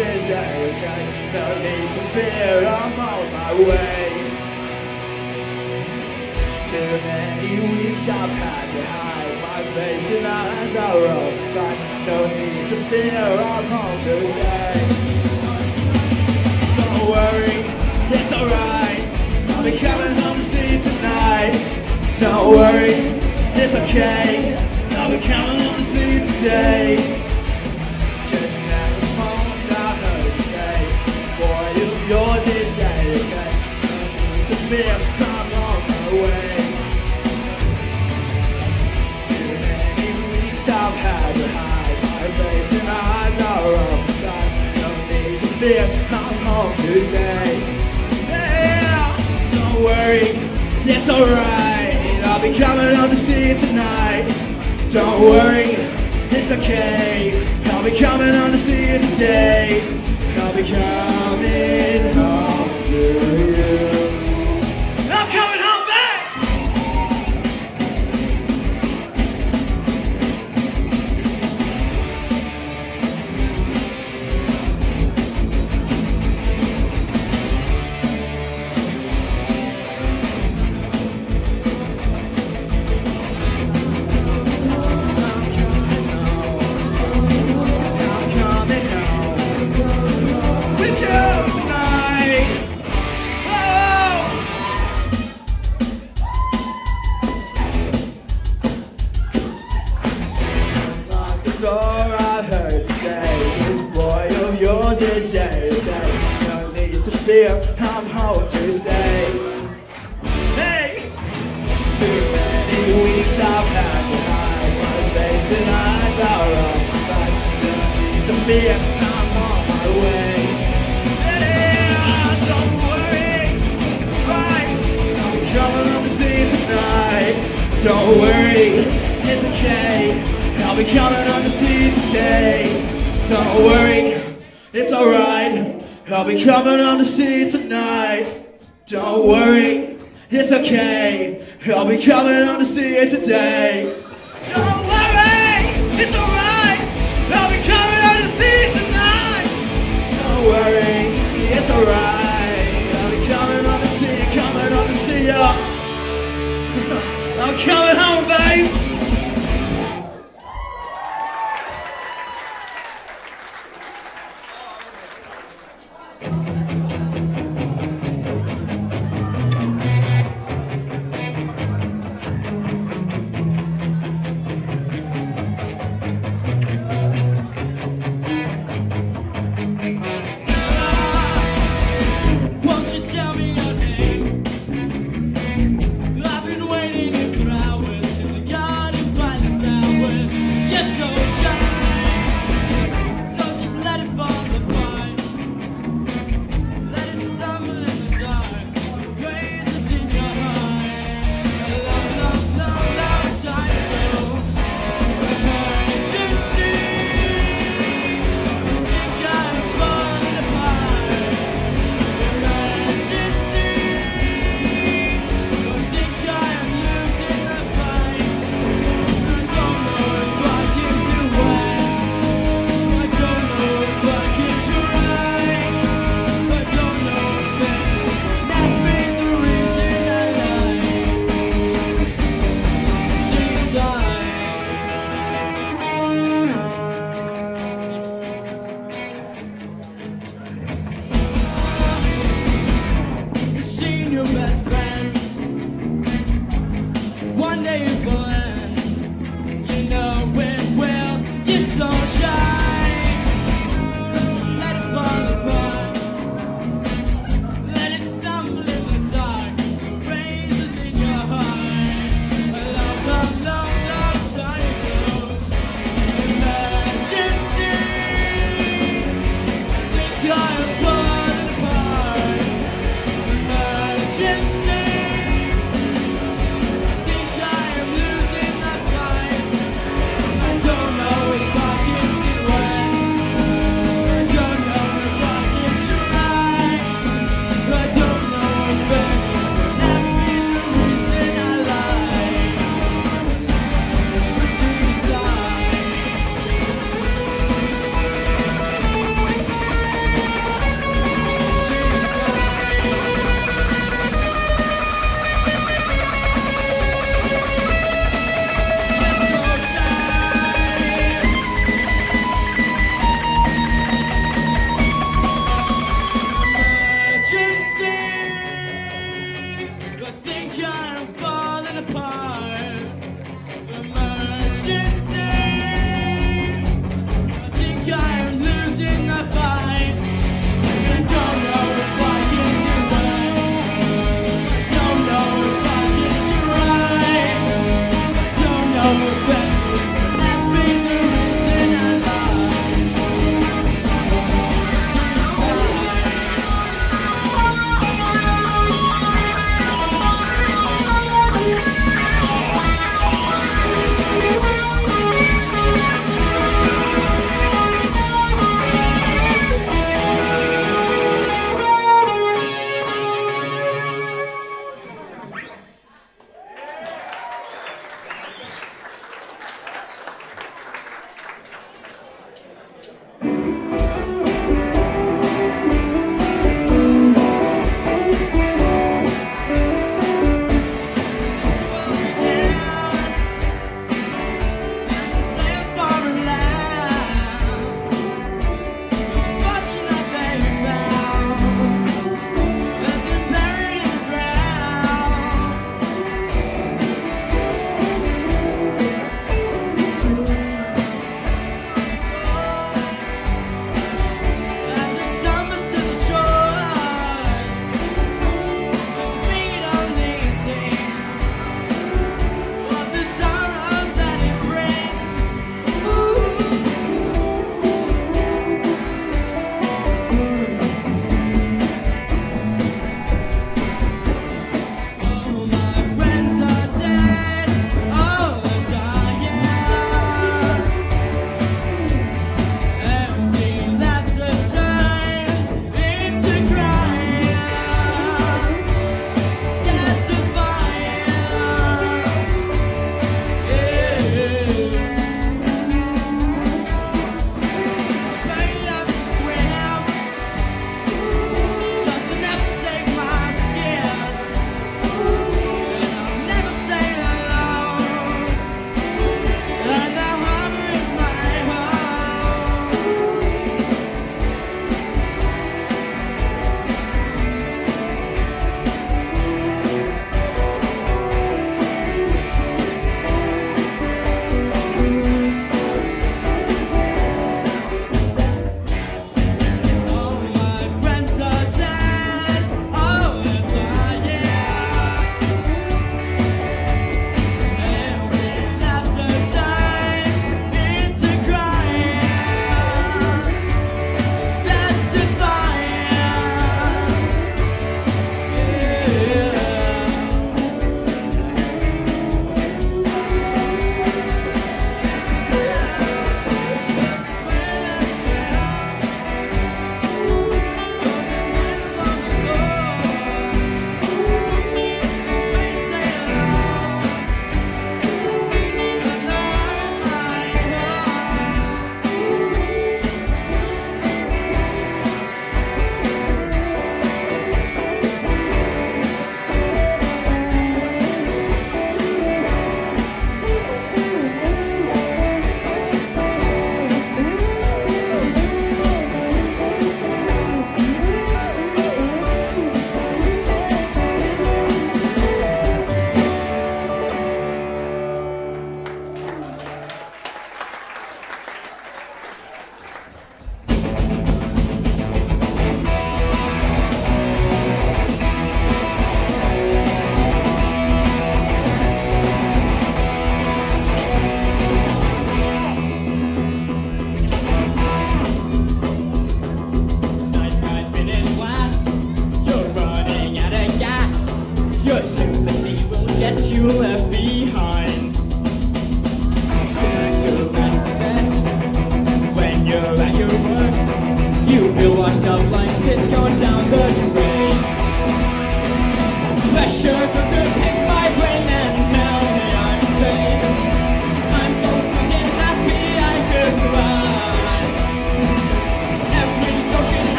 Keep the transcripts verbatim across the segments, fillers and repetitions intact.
is okay. No need to fear, I'm on my way. Too many weeks I've had to hide my face and eyes are open tight. No need to fear, I'm home to stay. Don't worry, it's alright. I'll be coming home to see you tonight. Don't worry, it's okay. I'll be coming home to see you today. Just have the phone, I heard you say, boy, if yours is okay. No need to fear, I'm on my way. I've had to hide my face and eyes are open tight. No need to fear, I'm home to stay. Yeah, don't worry, it's alright. I'll be coming home to see you tonight. Don't worry, it's okay. I'll be coming home to see you today. I'll be coming home to you. I'm coming home back! I'm home to stay. Hey! Too many weeks I've had to hide my face and eyes are on my side. No need to fear, I'm on my way. Yeah, don't worry, right? I'll be coming home to see you tonight. Don't worry, it's okay. I'll be coming home to see you today. Don't worry, it's alright. I'll be coming home to see you tonight. Don't worry, it's okay. I'll be coming home to see you today. Don't worry, it's alright. I'll be coming home to see you tonight. Don't worry, it's alright. I'll be coming home to see you, coming home to see you. I'm coming home, babe.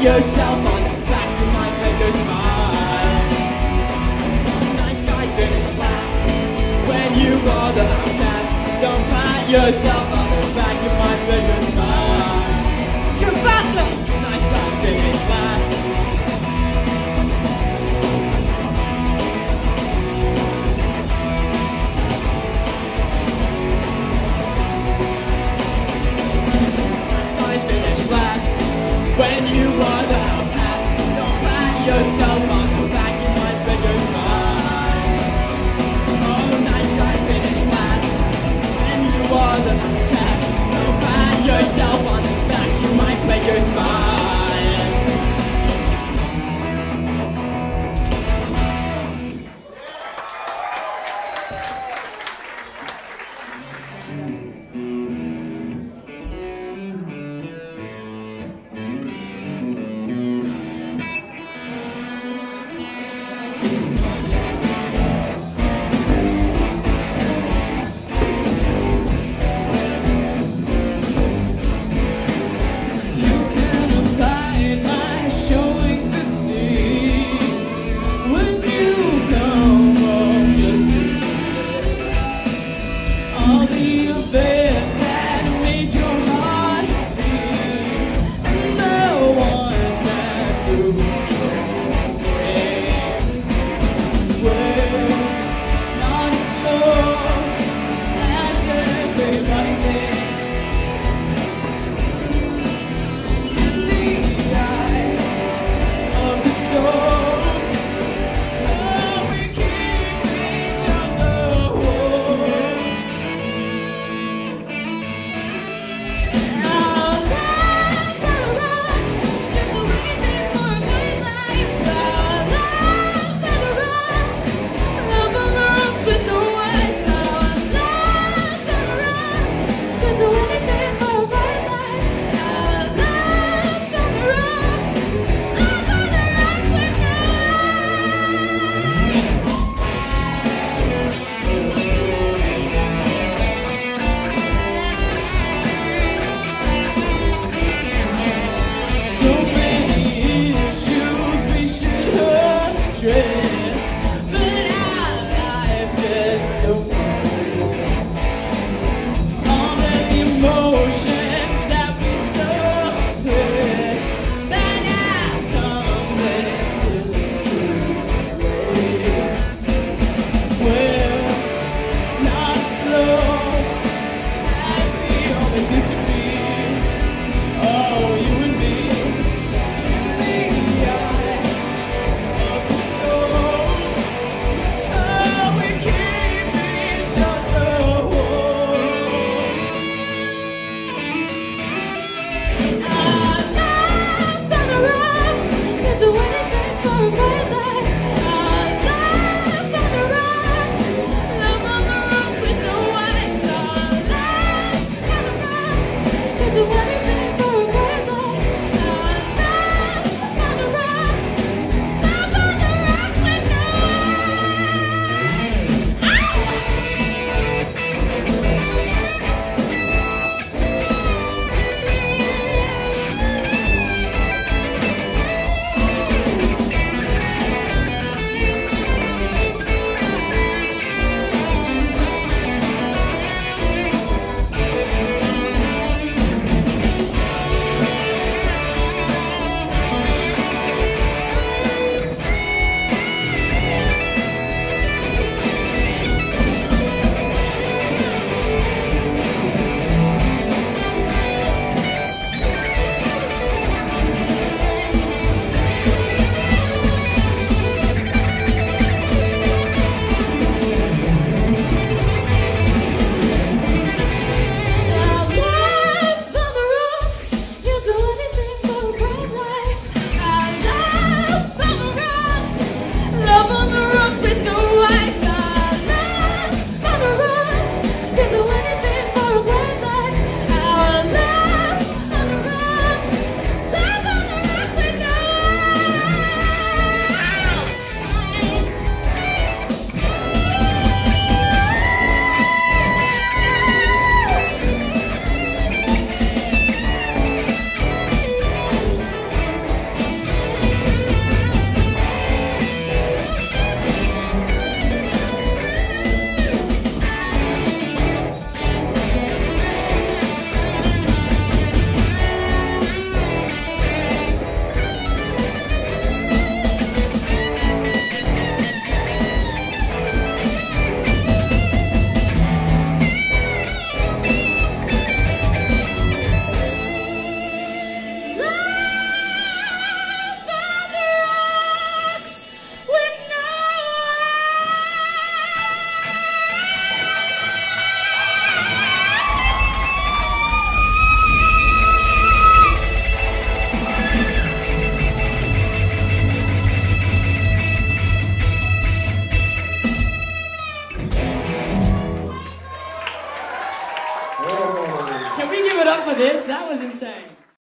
yourself on the back of my Bandits Mar. Nice guys finish last when you are the outcast. Don't pat yourself on